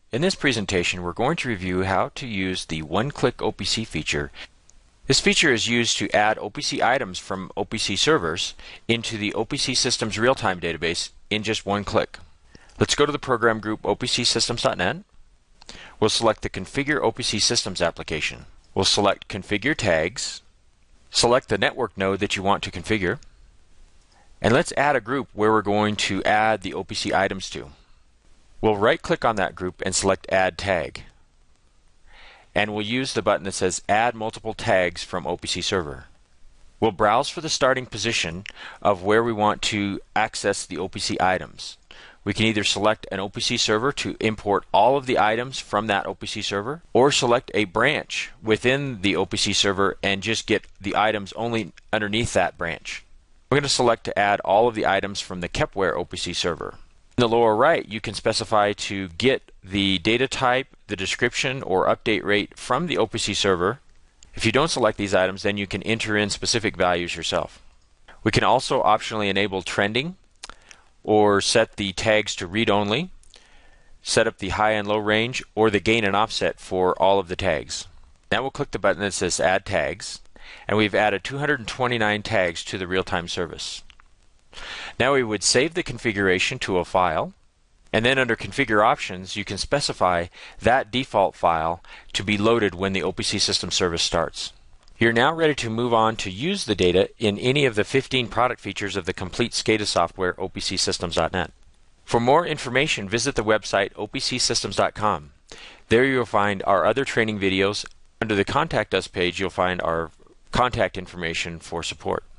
In this presentation, we're going to review how to use the one-click OPC feature. This feature is used to add OPC items from OPC servers into the OPC Systems real-time database in just one click. Let's go to the program group opcsystems.net. We'll select the Configure OPC Systems application. We'll select Configure Tags, select the network node that you want to configure, and let's add a group where we're going to add the OPC items to. We'll right-click on that group and select Add Tag. And we'll use the button that says Add Multiple Tags from OPC Server. We'll browse for the starting position of where we want to access the OPC items. We can either select an OPC server to import all of the items from that OPC server, or select a branch within the OPC server and just get the items only underneath that branch. We're going to select to add all of the items from the Kepware OPC server. In the lower right, you can specify to get the data type, the description, or update rate from the OPC server. If you don't select these items, then you can enter in specific values yourself. We can also optionally enable trending, or set the tags to read-only, set up the high and low range, or the gain and offset for all of the tags. Now we'll click the button that says Add Tags, and we've added 229 tags to the real-time service. Now we would save the configuration to a file, and then under Configure Options you can specify that default file to be loaded when the OPC System service starts. You're now ready to move on to use the data in any of the 15 product features of the complete SCADA software opcsystems.net. For more information, visit the website opcsystems.com. There you'll find our other training videos. Under the Contact Us page you'll find our contact information for support.